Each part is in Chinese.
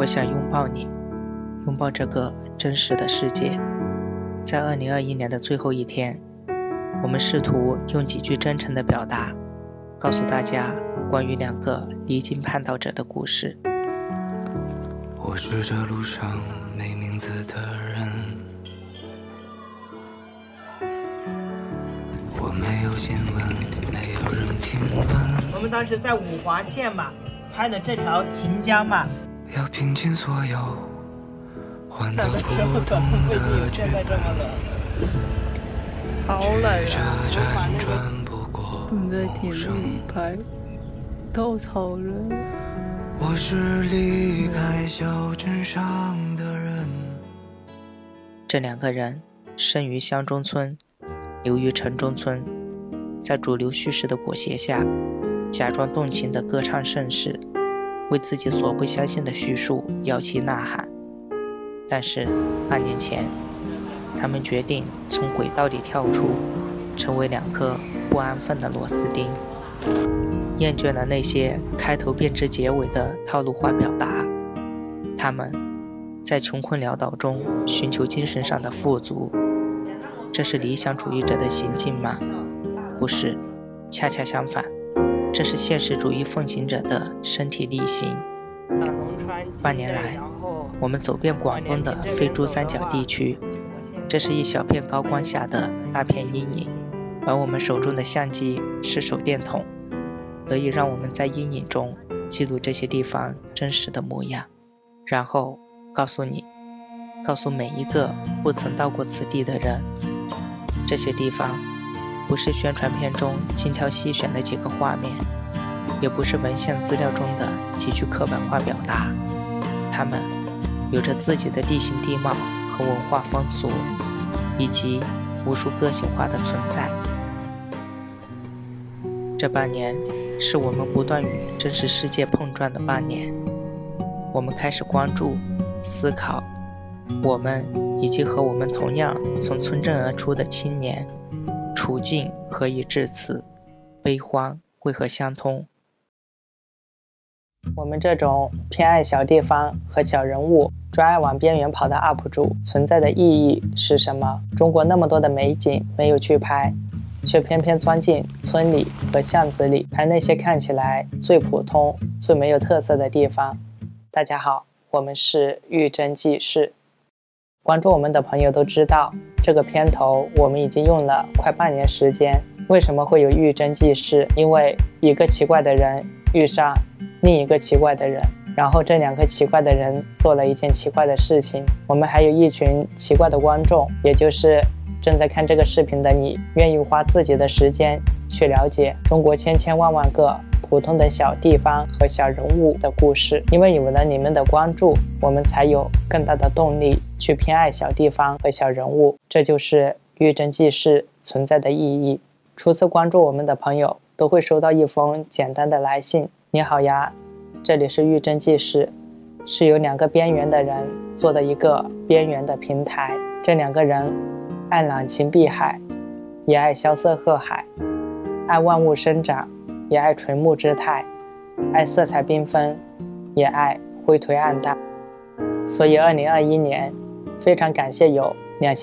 我想拥抱你，拥抱这个真实的世界。在2021年的最后一天，我们试图用几句真诚的表达，告诉大家关于2个离经叛道者的故事。 我是这路上没名字的人，我没有新闻，没有人评论。 我们当时在五华县嘛，拍的这条秦江嘛， 要拼尽所有，换得不同的剧本。 好冷啊！ 辗转不过我们在田里拍，都超热。 我是离开小镇上的人。 这2个人生于乡中村，流于城中村，在主流叙事的裹挟下，假装动情地歌唱盛世，为自己所不相信的叙述摇旗呐喊。但是8年前，他们决定从轨道里跳出，成为2颗不安分的螺丝钉。厌倦了那些开头变至结尾的套路化表达，他们在穷困潦倒中寻求精神上的富足。这是理想主义者的行径吗？不是，恰恰相反，这是现实主义奉行者的身体力行。8年来，我们走遍广东的非珠三角地区，这是一小片高光下的大片阴影，而我们手中的相机是手电筒，得以让我们在阴影中记录这些地方真实的模样，然后告诉你，告诉每一个不曾到过此地的人，这些地方不是宣传片中精挑细选的几个画面，也不是文献资料中的几句课本化表达，它们有着自己的地形地貌和文化风俗，以及无数个性化的存在。这8年是我们不断与真实世界碰撞的8年，我们开始关注、思考，我们以及和我们同样从村镇而出的青年，处境何以至此，悲欢为何相通？我们这种偏爱小地方和小人物，专爱往边缘跑的 UP 主存在的意义是什么？中国那么多的美景没有去拍，却偏偏钻进村里和巷子里拍那些看起来最普通、最没有特色的地方。大家好，我们是玉珍记事。关注我们的朋友都知道，这个片头我们已经用了快半年时间。为什么会有玉珍记事？因为一个奇怪的人遇上另一个奇怪的人，然后这2个奇怪的人做了一件奇怪的事情。我们还有一群奇怪的观众，也就是正在看这个视频的你，愿意花自己的时间去了解中国千千万万个普通的小地方和小人物的故事。因为有了你们的关注，我们才有更大的动力去偏爱小地方和小人物，这就是玉珍记事存在的意义。初次关注我们的朋友都会收到一封简单的来信：你好呀，这里是玉珍记事，是由2个边缘的人做的一个边缘的平台。这2个人爱朗晴碧海，也爱萧瑟鹤海，爱万物生长，也爱垂暮之态，爱色彩缤纷，也爱灰颓暗淡。所以2021年非常感谢有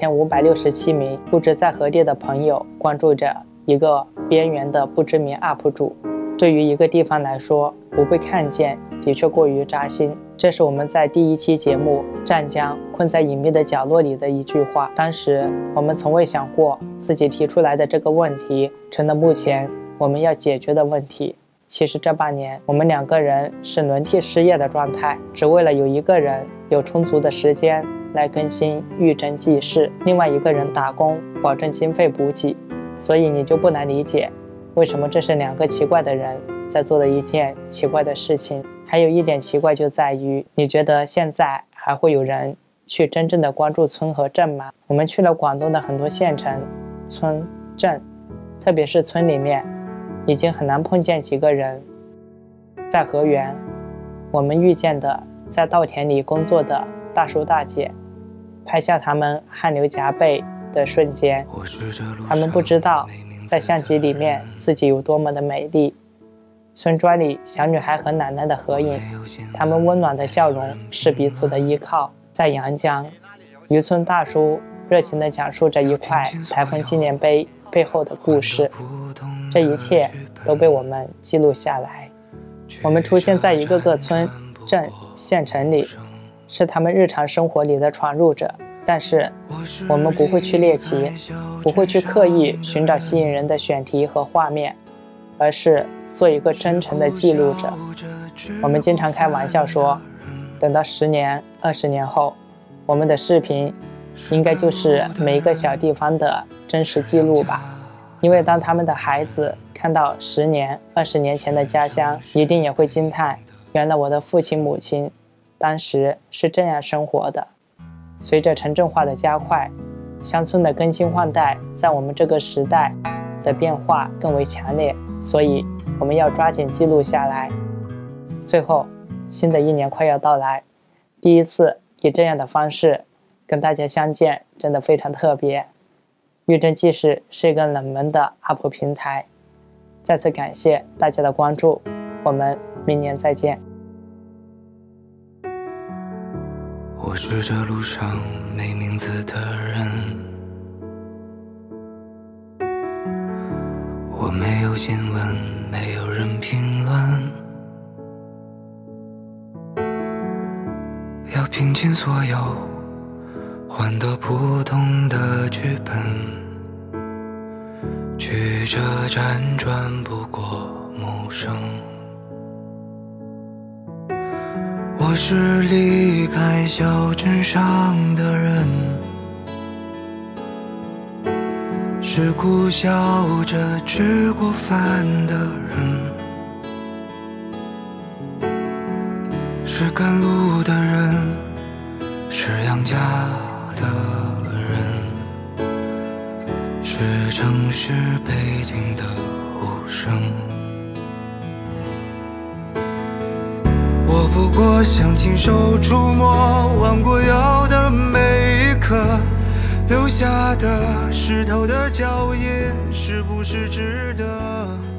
2567名不知在何地的朋友关注着一个边缘的不知名 UP 主。对于一个地方来说，不被看见的确过于扎心。这是我们在第1期节目湛江困在隐秘的角落里的一句话。当时我们从未想过自己提出来的这个问题成了目前我们要解决的问题。其实这8年我们2个人是轮替失业的状态，只为了有一个人有充足的时间来更新玉珍记事，另外一个人打工保证经费补给。所以你就不难理解为什么这是2个奇怪的人在做的一件奇怪的事情。还有一点奇怪就在于，你觉得现在还会有人去真正的关注村和镇吗？我们去了广东的很多县城、村、镇，特别是村里面已经很难碰见几个人。在河源，我们遇见的在稻田里工作的大叔大姐，拍下他们汗流浃背的瞬间，他们不知道在相机里面自己有多么的美丽。 村庄里小女孩和奶奶的合影，她们温暖的笑容是彼此的依靠。在阳江，渔村大叔热情地讲述着一块台风纪念碑背后的故事，这一切都被我们记录下来。我们出现在一个个村、镇、县城里，是他们日常生活里的闯入者，但是我们不会去猎奇，不会去刻意寻找吸引人的选题和画面，而是做一个真诚的记录者。我们经常开玩笑说，等到10年、20年后，我们的视频应该就是每一个小地方的真实记录吧。因为当他们的孩子看到10年、20年前的家乡，一定也会惊叹，原来我的父亲母亲当时是这样生活的。随着城镇化的加快，乡村的更新换代在我们这个时代的变化更为强烈，所以我们要抓紧记录下来。最后，新的一年快要到来，第一次以这样的方式跟大家相见，真的非常特别。玉珍纪事是一个冷门的 UP 平台，再次感谢大家的关注，我们明年再见。 我是这路上没名字的人，我没有新闻，没有人评论，要拼尽所有换得不同的剧本，曲折辗转不过陌生。我是离开小镇上的人，是苦笑着吃过饭的人，是赶路的人，是养家的人，是城市背景的无声。我不过想亲手触摸弯过腰的每一刻，留下的石头的脚印是不是值得？